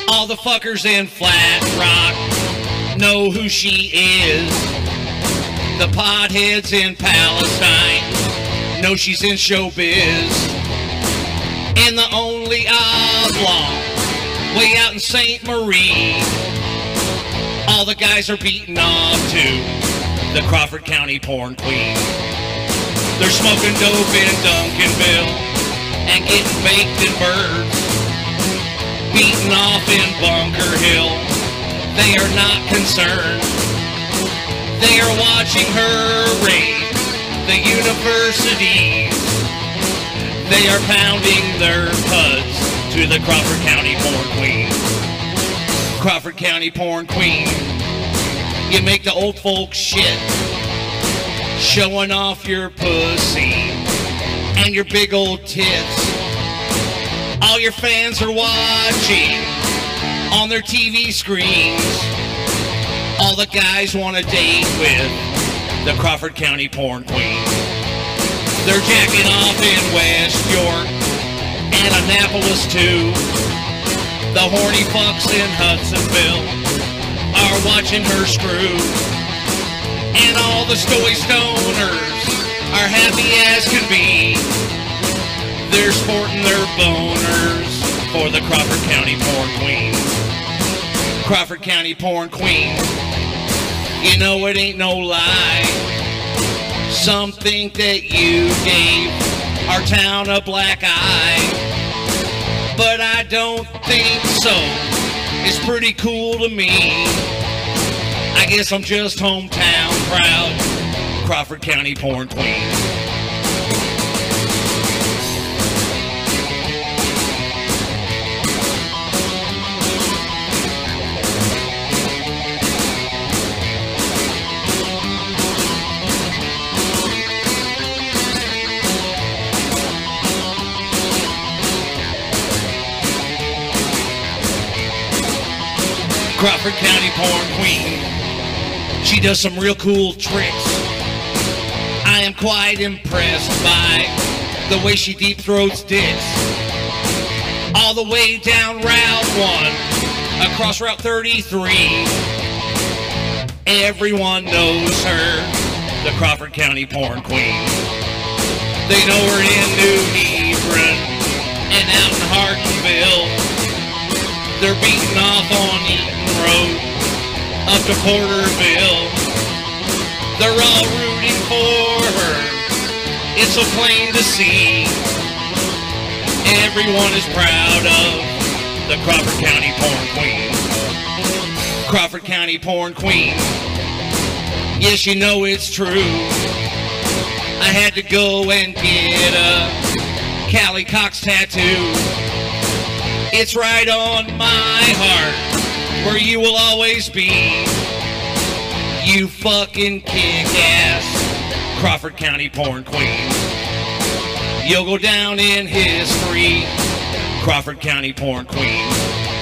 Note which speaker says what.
Speaker 1: All the fuckers in Flat Rock know who she is. The potheads in Palestine know she's in showbiz. And the only oblong way out in St. Marie, all the guys are beating off to the Crawford County porn queen. They're smoking dope in Duncanville and getting baked in Birds, beating off in Bunker Hill. They are not concerned. They are watching her raid the universities. They are pounding their puds to the Crawford County porn queen. Crawford County porn queen. You make the old folks shit, showing off your pussy and your big old tits. All your fans are watching on their TV screens. All the guys want to date with the Crawford County porn queen. They're jacking off in West York and Annapolis too. The horny fucks in Hudsonville are watching her screw. And all the story stoners are happy as can be. They're sporting their boners for the Crawford County porn queen. Crawford County porn queen. You know it ain't no lie. Some think that you gave our town a black eye, but I don't think so. It's pretty cool to me. I guess I'm just hometown proud. Crawford County porn queen. Crawford County porn queen. She does some real cool tricks. I am quite impressed by the way she deep throats dicks. All the way down Route 1, across Route 33. Everyone knows her, the Crawford County porn queen. They know her in New Hebron and out in Hardenville. They're beating off on Eaton Road up to Porterville. They're all rooting for her. It's so plain to see. Everyone is proud of the Crawford County porn queen. Crawford County porn queen. Yes, you know it's true. I had to go and get a Callie Cox tattoo. It's right on my heart, where you will always be. You fucking kick-ass Crawford County porn queen. You'll go down in history, Crawford County porn queen.